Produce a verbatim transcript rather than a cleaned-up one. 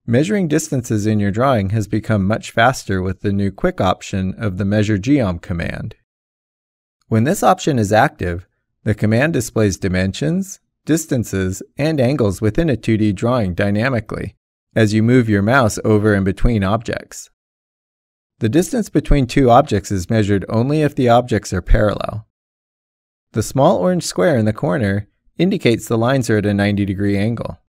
Measuring distances in your drawing has become much faster with the new quick option of the Measure Geom command. When this option is active, the command displays dimensions, distances, and angles within a two D drawing dynamically as you move your mouse over and between objects. The distance between two objects is measured only if the objects are parallel. The small orange square in the corner indicates the lines are at a ninety degree angle.